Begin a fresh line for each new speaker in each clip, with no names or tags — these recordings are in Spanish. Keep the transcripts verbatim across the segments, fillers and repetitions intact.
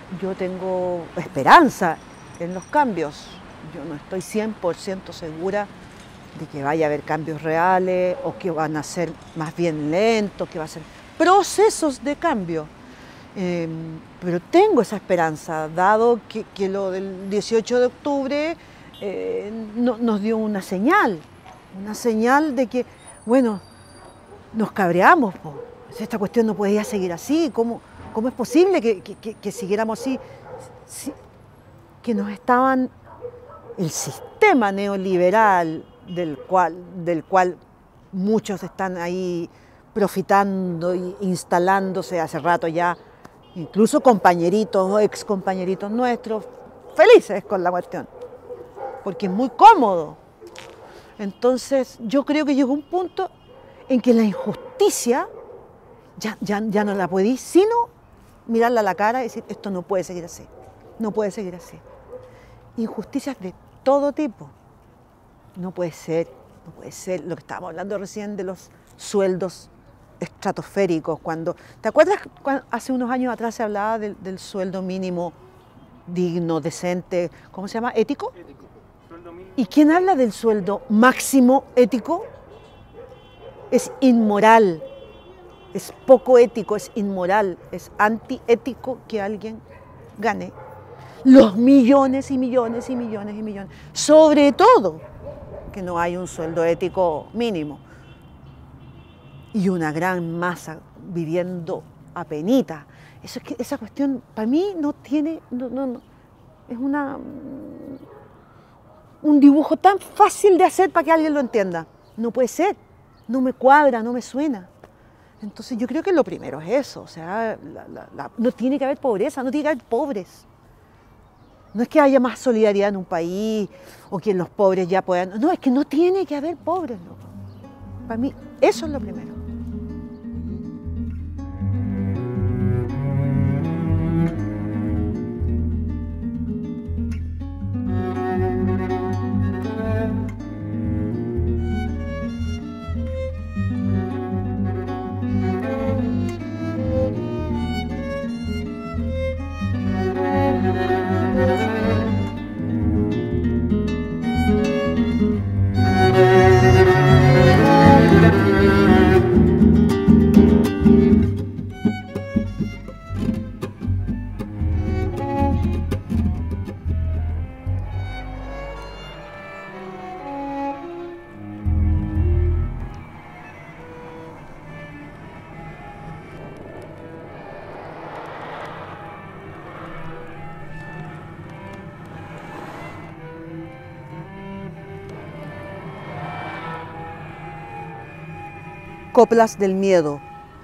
yo tengo esperanza en los cambios. Yo no estoy cien por ciento segura de que vaya a haber cambios reales o que van a ser más bien lentos, que va a ser procesos de cambio. Eh, pero tengo esa esperanza, dado que, que lo del dieciocho de octubre eh, no, nos dio una señal, una señal de que, bueno, nos cabreamos, po. Esta cuestión no podía seguir así, ¿cómo, cómo es posible que, que, que, que siguiéramos así? Si, que nos estaban, el sistema neoliberal del cual, del cual muchos están ahí profitando e instalándose hace rato ya, incluso compañeritos o ex compañeritos nuestros, felices con la cuestión, porque es muy cómodo. Entonces yo creo que llegó un punto en que la injusticia ya, ya, ya no la podéis sino mirarla a la cara y decir, esto no puede seguir así, no puede seguir así. Injusticias de todo tipo. No puede ser, no puede ser lo que estábamos hablando recién de los sueldos estratosféricos. Cuando, ¿te acuerdas cuando hace unos años atrás se hablaba del, del sueldo mínimo digno, decente, ¿cómo se llama? ¿Ético?
Ético. Sueldo mínimo.
¿Y quién habla del sueldo máximo ético? Es inmoral, es poco ético, es inmoral, es antiético que alguien gane los millones y millones y millones y millones. Sobre todo que no hay un sueldo ético mínimo y una gran masa viviendo a penita. Eso es que esa cuestión para mí no tiene, no, no, no, es una, un dibujo tan fácil de hacer para que alguien lo entienda. No puede ser, no me cuadra, no me suena. Entonces yo creo que lo primero es eso, o sea, la, la, la, no tiene que haber pobreza, no tiene que haber pobres. No es que haya más solidaridad en un país o que los pobres ya puedan... No, es que no tiene que haber pobres, no. Para mí, eso es lo primero. Coplas del miedo.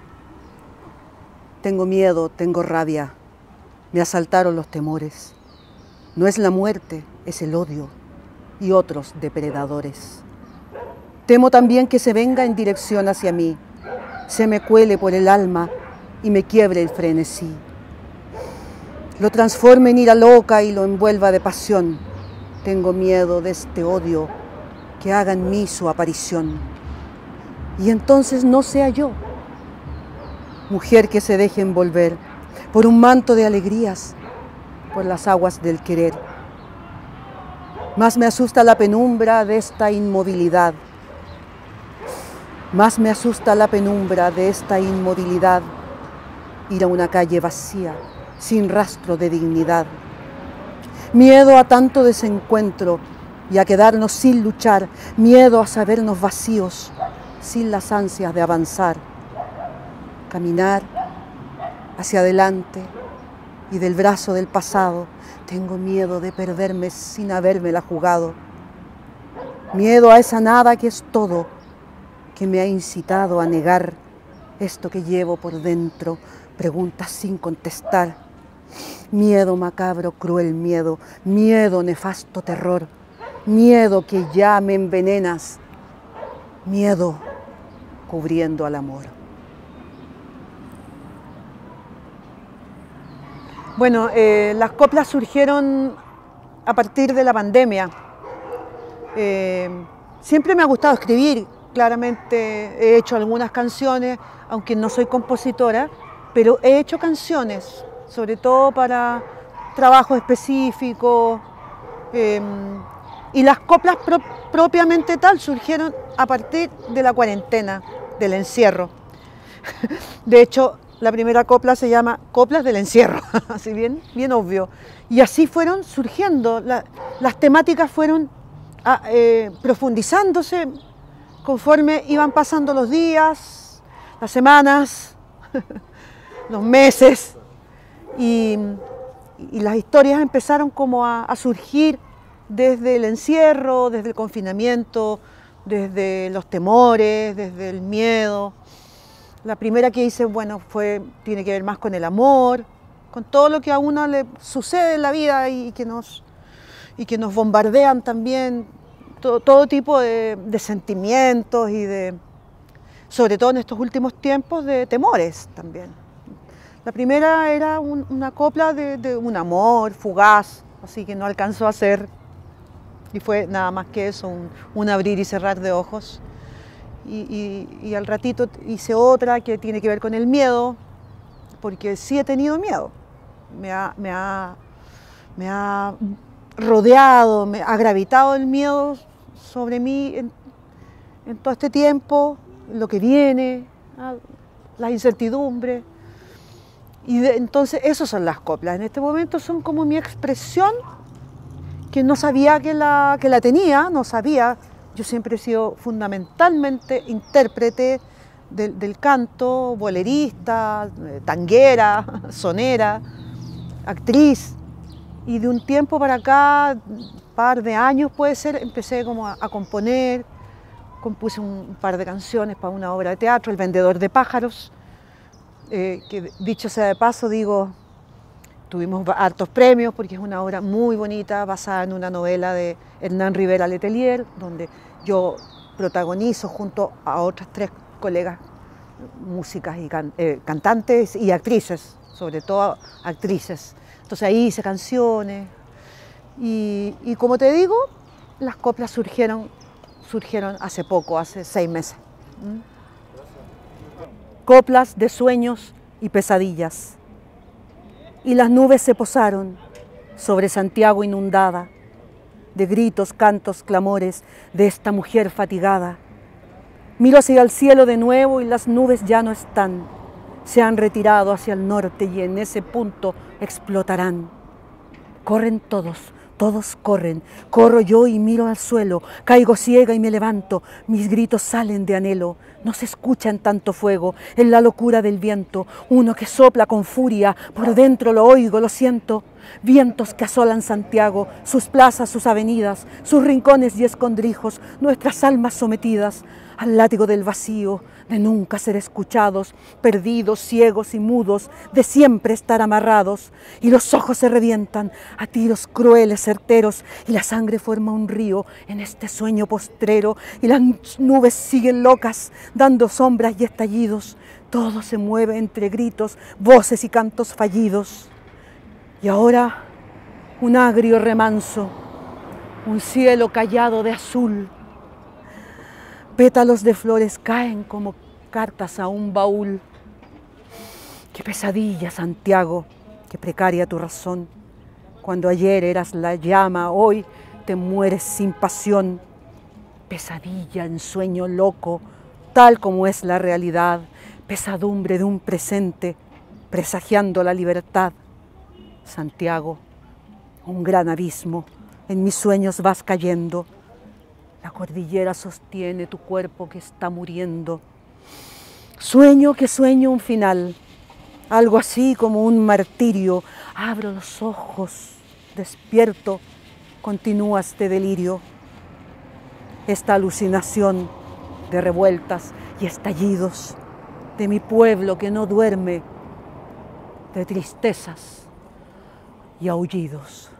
Tengo miedo, tengo rabia. Me asaltaron los temores. No es la muerte, es el odio y otros depredadores. Temo también que se venga en dirección hacia mí, se me cuele por el alma y me quiebre el frenesí. Lo transforme en ira loca y lo envuelva de pasión. Tengo miedo de este odio que haga en mí su aparición. Y entonces no sea yo, mujer que se deje envolver por un manto de alegrías, por las aguas del querer. Más me asusta la penumbra de esta inmovilidad, más me asusta la penumbra de esta inmovilidad, ir a una calle vacía, sin rastro de dignidad. Miedo a tanto desencuentro y a quedarnos sin luchar, miedo a sabernos vacíos, sin las ansias de avanzar, caminar hacia adelante y del brazo del pasado. Tengo miedo de perderme sin habérmela jugado, miedo a esa nada que es todo, que me ha incitado a negar esto que llevo por dentro, preguntas sin contestar. Miedo macabro, cruel miedo, miedo nefasto terror, miedo que ya me envenenas, miedo cubriendo al amor. Bueno, eh, las coplas surgieron a partir de la pandemia. Eh, siempre me ha gustado escribir, claramente he hecho algunas canciones, aunque no soy compositora, pero he hecho canciones, sobre todo para trabajo específico. Eh, y las coplas pro propiamente tal surgieron a partir de la cuarentena, del encierro. De hecho, la primera copla se llama Coplas del Encierro, así bien, bien obvio. Y así fueron surgiendo, la, las temáticas fueron a, eh, profundizándose conforme iban pasando los días, las semanas, los meses, y, y las historias empezaron como a, a surgir desde el encierro, desde el confinamiento, desde los temores, desde el miedo. La primera que hice, bueno, fue, tiene que ver más con el amor, con todo lo que a uno le sucede en la vida y que nos, y que nos bombardean también, todo, todo tipo de, de sentimientos y de, sobre todo en estos últimos tiempos, de temores también. La primera era un, una copla de, de un amor fugaz, así que no alcanzó a ser, y fue nada más que eso, un, un abrir y cerrar de ojos. Y, y, y al ratito hice otra que tiene que ver con el miedo, porque sí he tenido miedo. Me ha, me ha, me ha rodeado, me ha gravitado el miedo sobre mí en, en todo este tiempo, lo que viene, la incertidumbre. Y de, entonces, esas son las coplas. En este momento son como mi expresión, que no sabía que la, que la tenía, no sabía. Yo siempre he sido fundamentalmente intérprete del, del canto, bolerista, tanguera, sonera, actriz. Y de un tiempo para acá, un par de años puede ser, empecé como a, a componer, compuse un, un par de canciones para una obra de teatro, El vendedor de pájaros, eh, que dicho sea de paso, digo, tuvimos hartos premios porque es una obra muy bonita, basada en una novela de Hernán Rivera Letelier, donde yo protagonizo junto a otras tres colegas músicas y can, eh, cantantes y actrices, sobre todo actrices. Entonces ahí hice canciones y, y como te digo, las coplas surgieron, surgieron hace poco, hace seis meses. ¿Mm? Coplas de sueños y pesadillas. Y las nubes se posaron sobre Santiago inundada, de gritos, cantos, clamores de esta mujer fatigada. Miro hacia el cielo de nuevo y las nubes ya no están, se han retirado hacia el norte y en ese punto explotarán. Corren todos, todos corren, corro yo y miro al suelo, caigo ciega y me levanto, mis gritos salen de anhelo, no se escucha en tanto fuego, en la locura del viento, uno que sopla con furia, por dentro lo oigo, lo siento, vientos que asolan Santiago, sus plazas, sus avenidas, sus rincones y escondrijos, nuestras almas sometidas al látigo del vacío, de nunca ser escuchados, perdidos, ciegos y mudos, de siempre estar amarrados, y los ojos se revientan a tiros crueles, certeros, y la sangre forma un río en este sueño postrero, y las nubes siguen locas, dando sombras y estallidos, todo se mueve entre gritos, voces y cantos fallidos. Y ahora un agrio remanso, un cielo callado de azul, pétalos de flores caen como cartas a un baúl. Qué pesadilla, Santiago, qué precaria tu razón. Cuando ayer eras la llama, hoy te mueres sin pasión. Pesadilla en sueño loco, tal como es la realidad, pesadumbre de un presente, presagiando la libertad. Santiago, un gran abismo, en mis sueños vas cayendo. La cordillera sostiene tu cuerpo que está muriendo. Sueño que sueño un final, algo así como un martirio. Abro los ojos, despierto, continúa este delirio. Esta alucinación de revueltas y estallidos, de mi pueblo que no duerme, de tristezas y aullidos.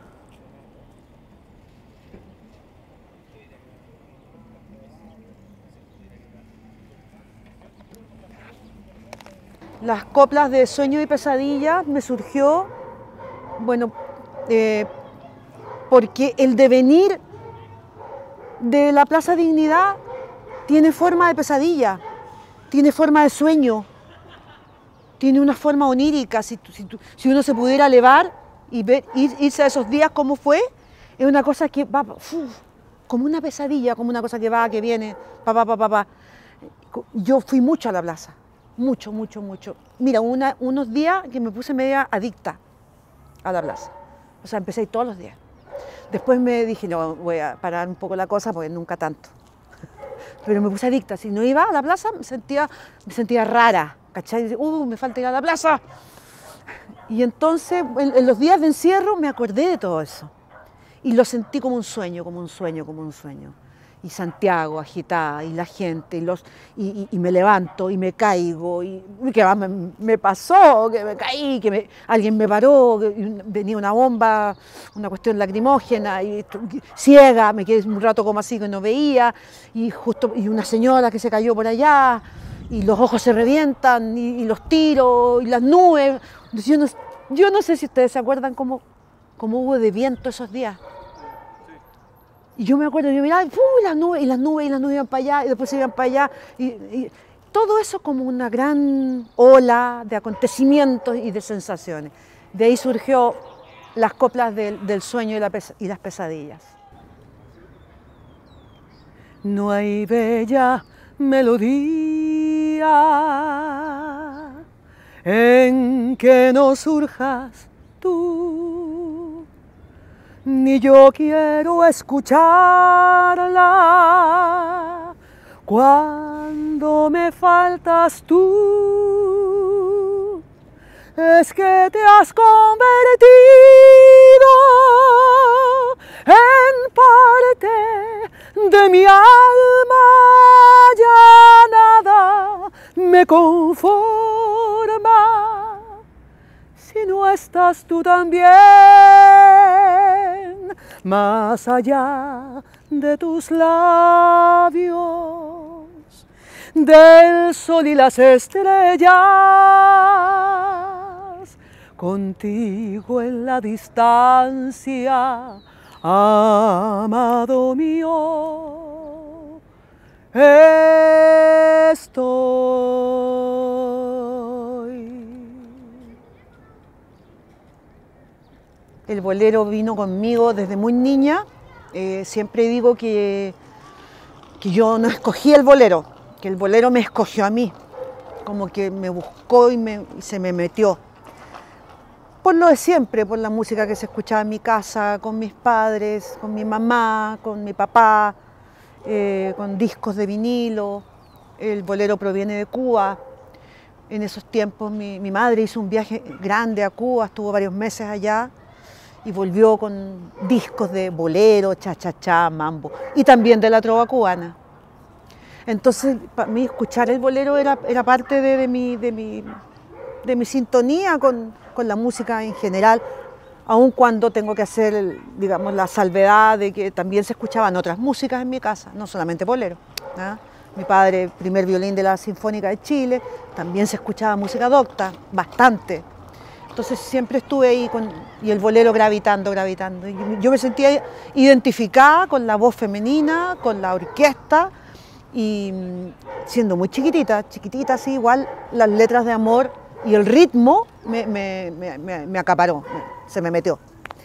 Las coplas de Sueño y Pesadilla me surgió, bueno, eh, porque el devenir de la Plaza Dignidad tiene forma de pesadilla, tiene forma de sueño. tiene una forma onírica, si, si, si uno se pudiera elevar y ver, ir, irse a esos días como fue, es una cosa que va, uf, como una pesadilla, como una cosa que va, que viene, pa, pa, pa, pa, pa. Yo fui mucho a la plaza, mucho, mucho, mucho. Mira, una, unos días que me puse media adicta a la plaza, o sea, empecé a ir todos los días. Después me dije, no, voy a parar un poco la cosa porque nunca tanto. Pero me puse adicta, si no iba a la plaza me sentía, me sentía rara, ¿cachai? Uh, me falta ir a la plaza. Y entonces, en, en los días de encierro me acordé de todo eso. Y lo sentí como un sueño, como un sueño, como un sueño. Y Santiago agitada, y la gente, y, los, y, y, y me levanto, y me caigo, y que me, me pasó, que me caí, que me, alguien me paró, que venía una bomba, una cuestión lacrimógena, y ciega, me quedé un rato como así que no veía, y justo y una señora que se cayó por allá, y los ojos se revientan, y, y los tiros, y las nubes. Yo no, yo no sé si ustedes se acuerdan cómo, cómo hubo de viento esos días. Y yo me acuerdo, yo miraba, ¡uh! Las nubes, y las nubes, y las nubes iban para allá, y después se iban para allá. Y, y todo eso como una gran ola de acontecimientos y de sensaciones. De ahí surgió las coplas del, del sueño y, la pes y las pesadillas. No hay bella melodía en que no surjas tú, ni yo quiero escucharla cuando me faltas tú. Es que te has convertido en parte de mi alma, ya nada me conforma si no estás tú también. Más allá de tus labios, del sol y las estrellas, contigo en la distancia, amado mío, estoy. El bolero vino conmigo desde muy niña. Eh, siempre digo que, que yo no escogí el bolero, que el bolero me escogió a mí, como que me buscó y, me, y se me metió. Por lo de siempre, por la música que se escuchaba en mi casa, con mis padres, con mi mamá, con mi papá, eh, con discos de vinilo. El bolero proviene de Cuba. En esos tiempos mi, mi madre hizo un viaje grande a Cuba, estuvo varios meses allá, y volvió con discos de bolero, cha-cha-cha, mambo, y también de la trova cubana. Entonces, para mí escuchar el bolero era, era parte de, de, mi, de, mi, de mi sintonía con, con la música en general, aun cuando tengo que hacer, digamos, la salvedad de que también se escuchaban otras músicas en mi casa, no solamente bolero, ¿ah? Mi padre, primer violín de la Sinfónica de Chile, también se escuchaba música docta, bastante. Entonces siempre estuve ahí con, y el bolero gravitando, gravitando. Y yo me sentía identificada con la voz femenina, con la orquesta, y siendo muy chiquitita, chiquitita así, igual las letras de amor y el ritmo me, me, me, me, me acaparó, me, se me metió.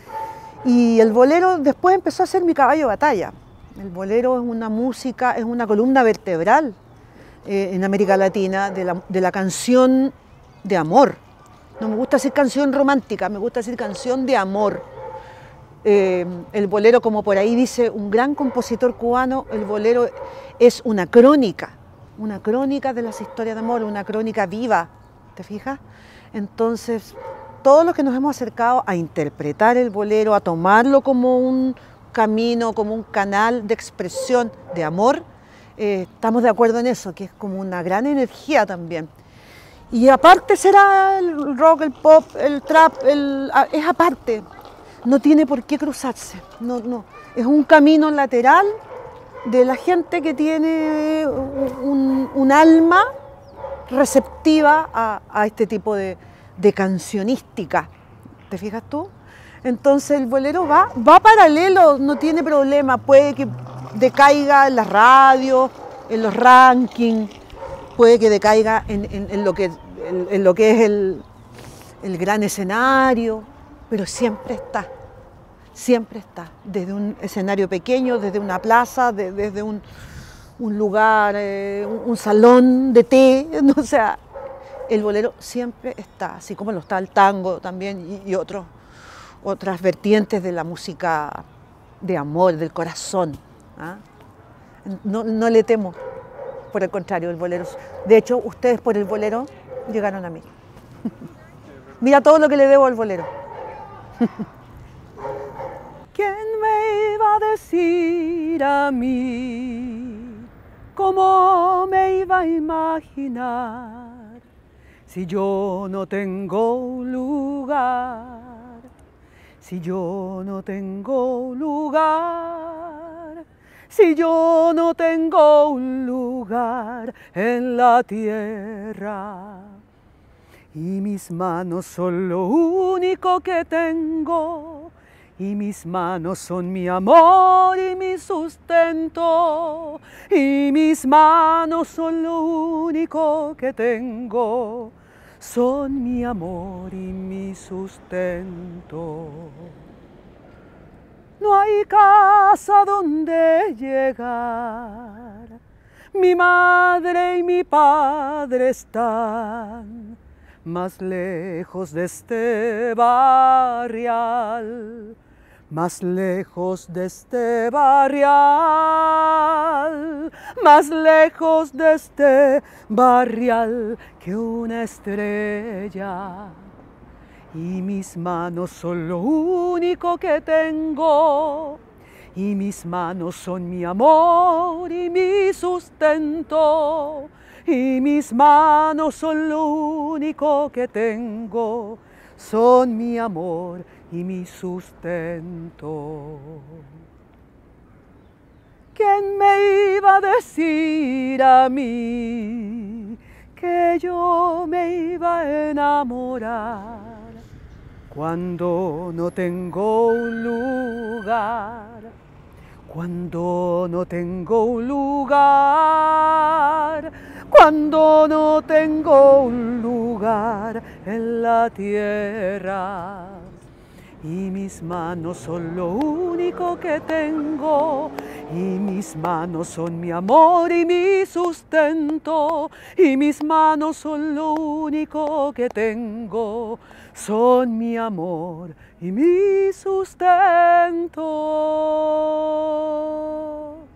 Y el bolero después empezó a ser mi caballo de batalla. El bolero es una música, es una columna vertebral eh, en América Latina de la, de la canción de amor. No me gusta decir canción romántica, me gusta decir canción de amor. Eh, el bolero, como por ahí dice un gran compositor cubano, el bolero es una crónica, una crónica de las historias de amor, una crónica viva, ¿te fijas? Entonces, todos los que nos hemos acercado a interpretar el bolero, a tomarlo como un camino, como un canal de expresión de amor, eh, estamos de acuerdo en eso, que es como una gran energía también. Y aparte será el rock, el pop, el trap, el, es aparte, no tiene por qué cruzarse, no, no. Es un camino lateral de la gente que tiene un, un alma receptiva a, a este tipo de, de cancionística, ¿te fijas tú? Entonces el bolero va, va paralelo, no tiene problema, puede que decaiga en las radios, en los rankings, puede que decaiga en, en, en lo que el, el, lo que es el, el gran escenario, pero siempre está, siempre está, desde un escenario pequeño, desde una plaza, de, desde un, un lugar, eh, un, un salón de té, o sea, el bolero siempre está, así como lo está el tango también y, y otros, otras vertientes de la música de amor, del corazón. ¿Ah? No, no le temo, por el contrario, el bolero. De hecho, ustedes por el bolero llegaron a mí. Mira todo lo que le debo al bolero. ¿Quién me iba a decir a mí? ¿Cómo me iba a imaginar? Si yo no tengo lugar, si yo no tengo lugar, si yo no tengo un lugar en la tierra. Y mis manos son lo único que tengo, y mis manos son mi amor y mi sustento, y mis manos son lo único que tengo, son mi amor y mi sustento. No hay casa donde llegar, mi madre y mi padre están más lejos de este barrial, más lejos de este barrial, más lejos de este barrial que una estrella. Y mis manos son lo único que tengo, y mis manos son mi amor y mi sustento, y mis manos son lo único que tengo, son mi amor y mi sustento. ¿Quién me iba a decir a mí que yo me iba a enamorar cuando no tengo un lugar? Cuando no tengo un lugar, cuando no tengo un lugar en la tierra. Y mis manos son lo único que tengo, y mis manos son mi amor y mi sustento, y mis manos son lo único que tengo, son mi amor y mi sustento.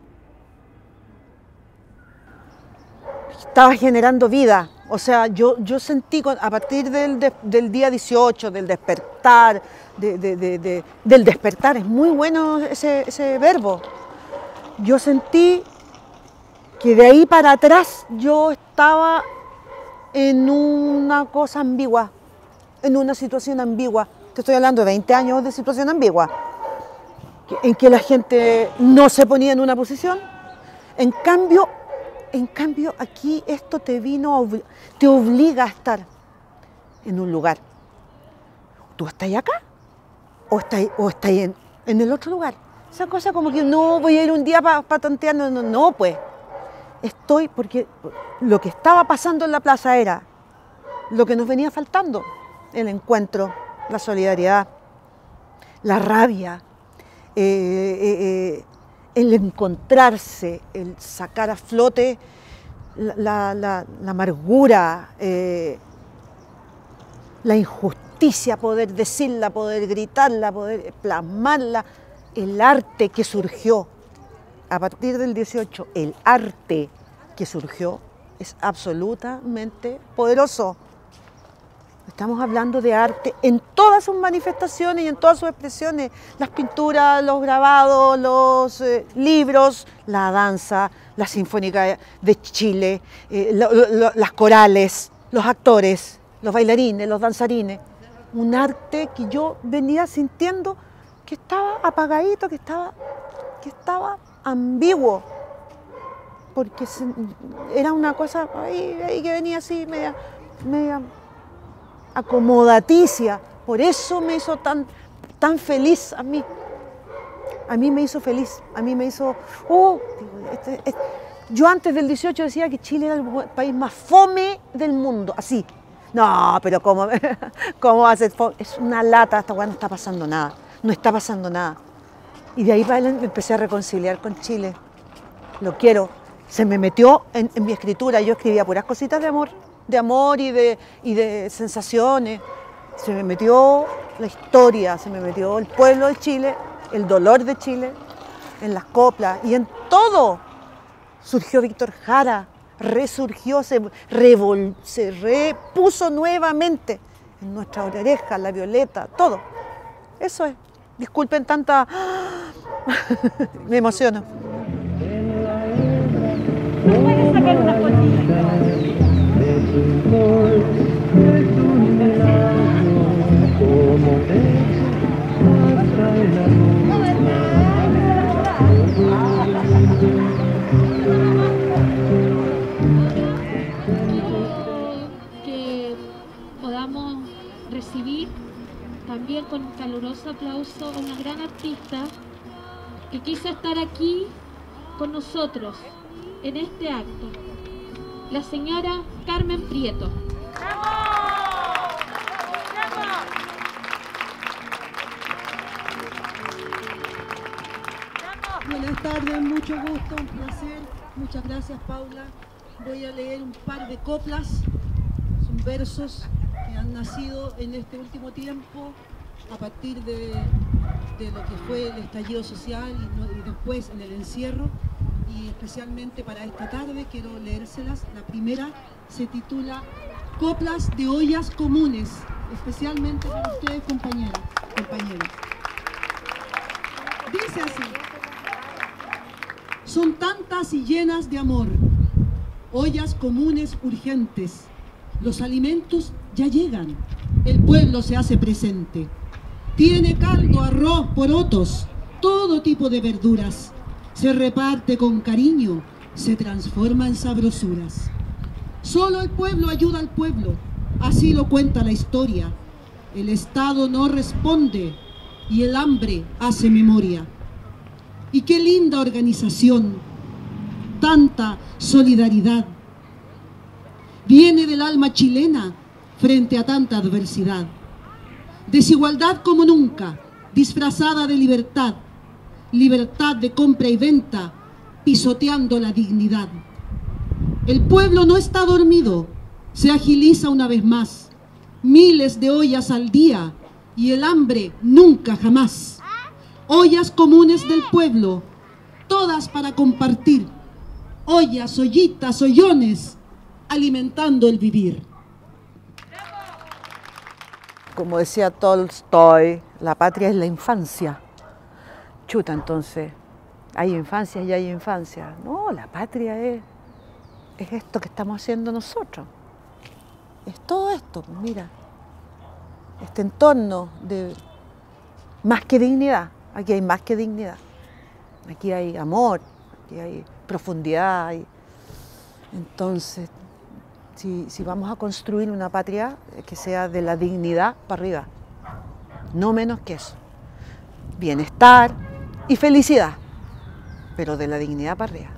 Estaba generando vida, o sea, yo, yo sentí a partir del, de, del día dieciocho, del despertar, de, de, de, de, del despertar, es muy bueno ese, ese verbo. Yo sentí que de ahí para atrás yo estaba en una cosa ambigua, en una situación ambigua. Te estoy hablando de veinte años de situación ambigua, en que la gente no se ponía en una posición. En cambio, en cambio aquí esto te vino, te obliga a estar en un lugar. ¿Tú estás acá? ¿O estás, o estás en, en el otro lugar? Esa cosa como que no voy a ir un día para pa tontear, no, no, no, pues. Estoy porque lo que estaba pasando en la plaza era lo que nos venía faltando, el encuentro, la solidaridad, la rabia, eh, eh, eh, el encontrarse, el sacar a flote la, la, la, la amargura, eh, la injusticia, poder decirla, poder gritarla, poder plasmarla, el arte que surgió a partir del dieciocho, el arte que surgió es absolutamente poderoso. Estamos hablando de arte en todas sus manifestaciones y en todas sus expresiones, las pinturas, los grabados, los eh, libros, la danza, la Sinfónica de Chile, eh, lo, lo, las corales, los actores, los bailarines, los danzarines. Un arte que yo venía sintiendo que estaba apagadito, que estaba, que estaba ambiguo, porque se, era una cosa ahí, ahí que venía así, media, media acomodaticia. Por eso me hizo tan, tan feliz a mí. A mí me hizo feliz, a mí me hizo... Oh, este, este. Yo antes del dieciocho decía que Chile era el país más fome del mundo, así. No, pero ¿cómo, cómo haces? Es una lata, hasta cuando no está pasando nada. No está pasando nada. Y de ahí para adelante me empecé a reconciliar con Chile. Lo quiero. Se me metió en, en mi escritura. Yo escribía puras cositas de amor, de amor y de, y de sensaciones. Se me metió la historia, se me metió el pueblo de Chile, el dolor de Chile, en las coplas y en todo. Surgió Víctor Jara, resurgió, se, revol, se repuso nuevamente en nuestra oreja, la violeta, todo. Eso es. Disculpen tanta... Me emociono.
¿Puedes sacar una fotito?
Que podamos recibir también con un caluroso aplauso a una gran artista que quiso estar aquí con nosotros en este acto, la señora Carmen Prieto.
Buenas tardes, mucho gusto, un placer. Muchas gracias, Paula. Voy a leer un par de coplas, son versos que han nacido en este último tiempo a partir de, de lo que fue el estallido social y, no, y después en el encierro. Y especialmente para esta tarde quiero leérselas. La primera se titula Coplas de ollas comunes, especialmente para ustedes, compañeras, compañeros. Dice así: son tantas y llenas de amor, ollas comunes urgentes, los alimentos ya llegan, el pueblo se hace presente. Tiene caldo, arroz, porotos, todo tipo de verduras. Se reparte con cariño, se transforma en sabrosuras. Solo el pueblo ayuda al pueblo, así lo cuenta la historia. El Estado no responde y el hambre hace memoria. Y qué linda organización, tanta solidaridad. Viene del alma chilena frente a tanta adversidad. Desigualdad como nunca, disfrazada de libertad. Libertad de compra y venta, pisoteando la dignidad. El pueblo no está dormido, se agiliza una vez más. Miles de ollas al día y el hambre nunca jamás. Ollas comunes del pueblo, todas para compartir. Ollas, ollitas, ollones, alimentando el vivir.
Como decía Tolstoy, la patria es la infancia. Chuta, entonces, hay infancia y hay infancia. No, la patria es, es esto que estamos haciendo nosotros. Es todo esto, mira. Este entorno de más que dignidad. Aquí hay más que dignidad. Aquí hay amor, aquí hay profundidad. Hay... Entonces, si, si vamos a construir una patria que sea de la dignidad para arriba, no menos que eso. Bienestar y felicidad, pero de la dignidad para arriba.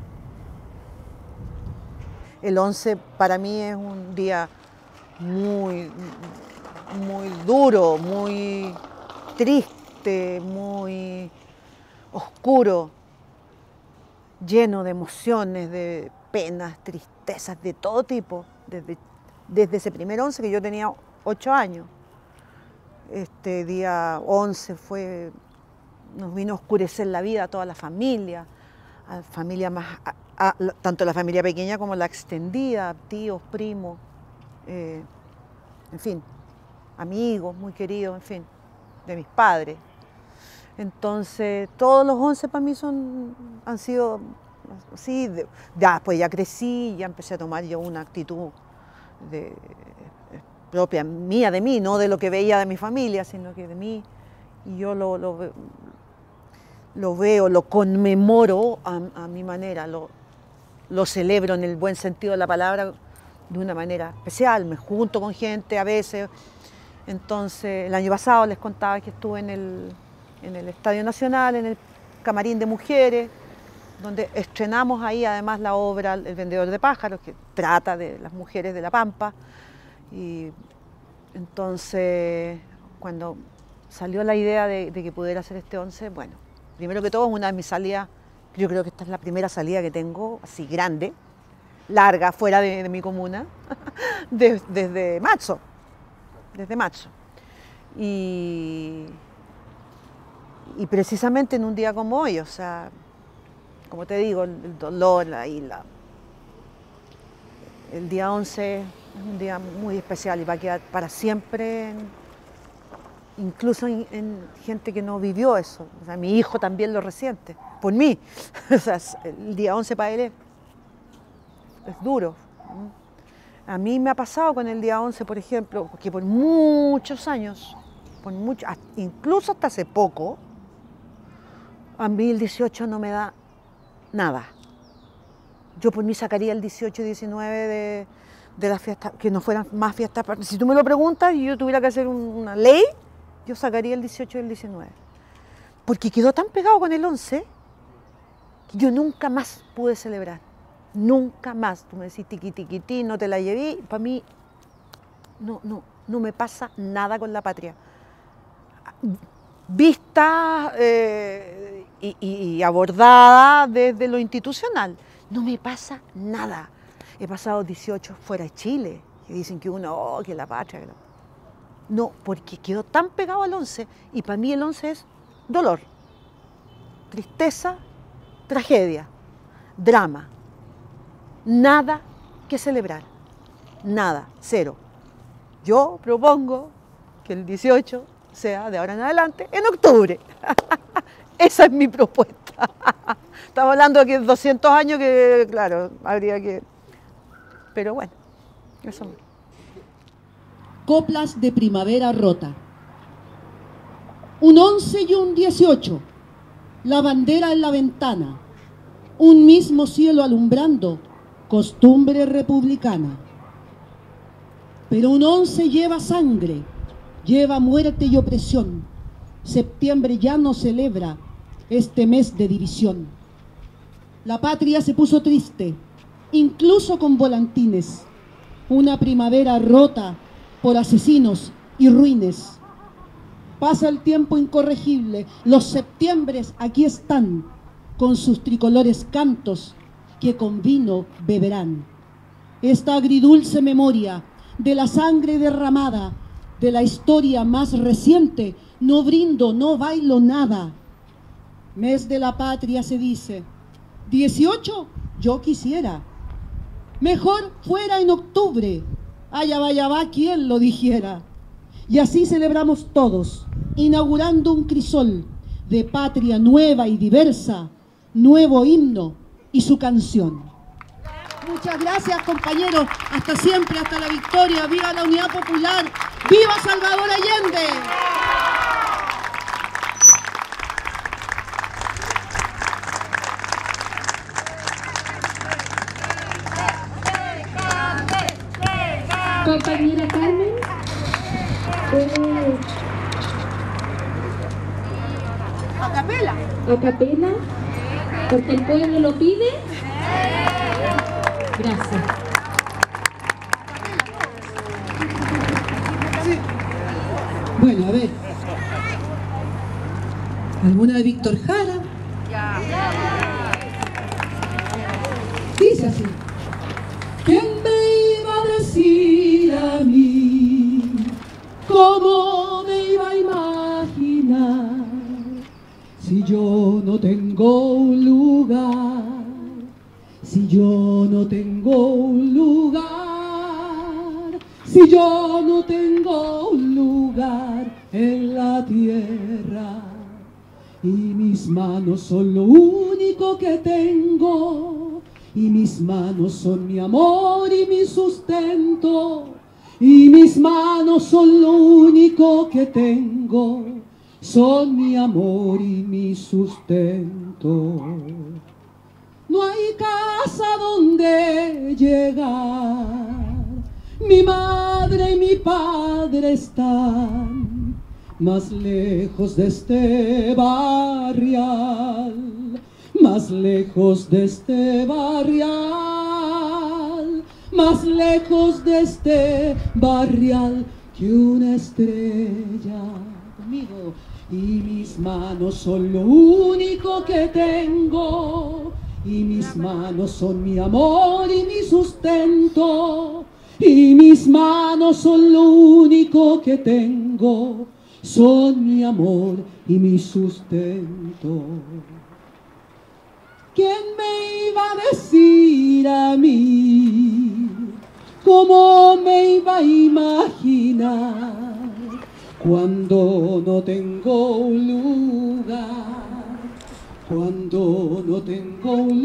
El once para mí es un día muy, muy duro, muy triste, muy oscuro, lleno de emociones, de penas, tristezas, de todo tipo, desde, desde ese primer once que yo tenía ocho años. Este día once fue... nos vino a oscurecer la vida a toda la familia, a la familia más, a, a, tanto la familia pequeña como la extendida, tíos, primos, eh, en fin, amigos muy queridos, en fin, de mis padres. Entonces, todos los once para mí son, han sido así, de, ya, pues ya crecí, ya empecé a tomar yo una actitud de, propia mía, de mí, no de lo que veía de mi familia, sino que de mí, y yo lo, lo lo veo, lo conmemoro a, a mi manera, lo, lo celebro en el buen sentido de la palabra de una manera especial, me junto con gente a veces. Entonces, el año pasado les contaba que estuve en el, en el Estadio Nacional, en el Camarín de Mujeres, donde estrenamos ahí además la obra El vendedor de pájaros, que trata de las mujeres de La Pampa, Y entonces, cuando salió la idea de, de que pudiera hacer este once, bueno, primero que todo, una de mis salidas, yo creo que esta es la primera salida que tengo, así grande, larga, fuera de, de mi comuna, de, desde marzo, desde marzo. Y, y precisamente en un día como hoy, o sea, como te digo, el dolor, la, y la, el día once es un día muy especial y va a quedar para siempre, en, incluso en, en gente que no vivió eso. O sea, mi hijo también lo resiente, por mí. O sea, el día once para él es, es duro. A mí me ha pasado con el día once, por ejemplo, que por muchos años, por mucho, incluso hasta hace poco, a mí el dieciocho no me da nada. Yo por mí sacaría el dieciocho y diecinueve de, de las fiestas, que no fueran más fiestas. Si tú me lo preguntas y yo tuviera que hacer un, una ley, yo sacaría el dieciocho y el diecinueve. Porque quedó tan pegado con el once que yo nunca más pude celebrar. Nunca más. Tú me decís tiqui tiqui ti, no te la llevé. Para mí no, no, no me pasa nada con la patria. Vista eh, y, y abordada desde lo institucional. No me pasa nada. He pasado dieciocho fuera de Chile, que dicen que uno, oh, que la patria. Que no. no, porque quedó tan pegado al once, y para mí el once es dolor, tristeza, tragedia, drama. Nada que celebrar, nada, cero. Yo propongo que el dieciocho sea de ahora en adelante en octubre. Esa es mi propuesta. Estamos hablando de que doscientos años que, claro, habría que... Pero bueno, eso.
Coplas de primavera rota. Un once y un dieciocho, la bandera en la ventana, un mismo cielo alumbrando, costumbre republicana. Pero un once lleva sangre, lleva muerte y opresión. Septiembre ya no celebra este mes de división. La patria se puso triste, incluso con volantines. Una primavera rota por asesinos y ruines. Pasa el tiempo incorregible, los septiembres aquí están, con sus tricolores cantos que con vino beberán. Esta agridulce memoria de la sangre derramada, de la historia más reciente, no brindo, no bailo nada. Mes de la patria se dice, dieciocho yo quisiera, mejor fuera en octubre, allá va, allá va, quien lo dijera. Y así celebramos todos, inaugurando un crisol de patria nueva y diversa, nuevo himno y su canción. Muchas gracias, compañeros. Hasta siempre, hasta la victoria. ¡Viva la Unidad Popular! ¡Viva Salvador Allende!
Compañera Carmen. Eh,
A capela.
a capela, porque el pueblo lo pide. Gracias.
Bueno, a ver. ¿Alguna de Víctor Jara? Dice así. ¿Quién me iba a decir a mí? ¿Cómo me iba a imaginar? Si yo no tengo un lugar, si yo no tengo un lugar, si yo no tengo un lugar en la tierra, y mis manos son lo único que tengo, y mis manos son mi amor y mi sustento, y mis manos son lo único que tengo, son mi amor y mi sustento. No hay casa donde llegar, mi madre y mi padre están más lejos de este barrial, más lejos de este barrial, más lejos de este barrial que una estrella. Conmigo. Y mis manos son lo único que tengo, y mis manos son mi amor y mi sustento, y mis manos son lo único que tengo, son mi amor y mi sustento. ¿Quién me iba a decir a mí? ¿Cómo me iba a imaginar? Cuando no tengo un lugar, cuando no tengo un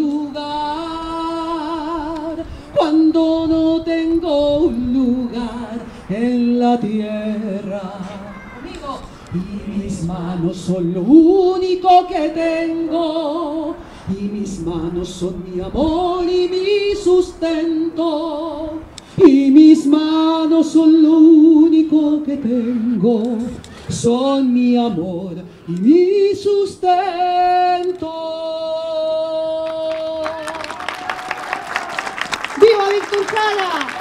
lugar, cuando no tengo un lugar en la tierra. Y mis manos son lo único que tengo, y mis manos son mi amor y mi sustento, y mis manos son lo único que tengo, son mi amor y mi sustento.
¡Viva Víctor Jara!